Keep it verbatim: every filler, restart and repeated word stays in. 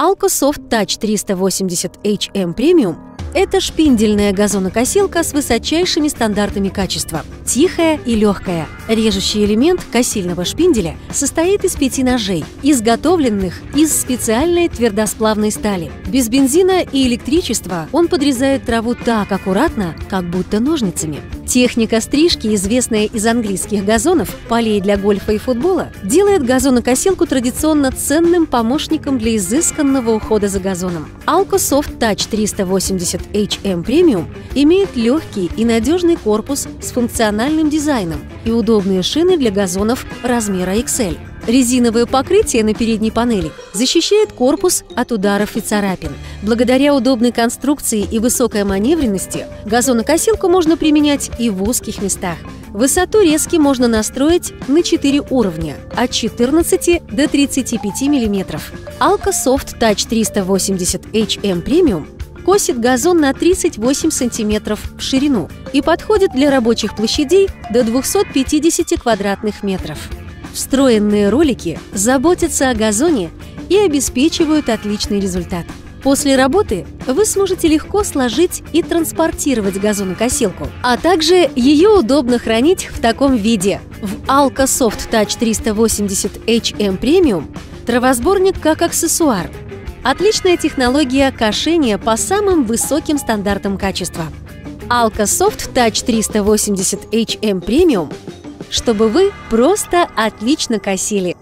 AlcoSoft Touch триста восемьдесят эйч эм Premium – это шпиндельная газонокосилка с высочайшими стандартами качества. Тихая и легкая. Режущий элемент косильного шпинделя состоит из пяти ножей, изготовленных из специальной твердосплавной стали. Без бензина и электричества он подрезает траву так аккуратно, как будто ножницами. Техника стрижки, известная из английских газонов, полей для гольфа и футбола, делает газонокосилку традиционно ценным помощником для изысканного ухода за газоном. AlcoSoft Touch триста восемьдесят эйч эм Premium имеет легкий и надежный корпус с функциональным дизайном и удобные шины для газонов размера икс эль. Резиновое покрытие на передней панели защищает корпус от ударов и царапин. Благодаря удобной конструкции и высокой маневренности газонокосилку можно применять и в узких местах. Высоту резки можно настроить на четыре уровня – от четырнадцати до тридцати пяти миллиметров. AlcoSoft Touch триста восемьдесят эйч эм Premium косит газон на тридцать восемь сантиметров в ширину и подходит для рабочих площадей до двухсот пятидесяти квадратных метров. Встроенные ролики заботятся о газоне и обеспечивают отличный результат. После работы вы сможете легко сложить и транспортировать газонокосилку, а также ее удобно хранить в таком виде. В AlcoSoft Touch триста восемьдесят эйч эм Premium травосборник как аксессуар. Отличная технология кошения по самым высоким стандартам качества. AlcoSoft Touch триста восемьдесят эйч эм Premium, чтобы вы просто отлично косили.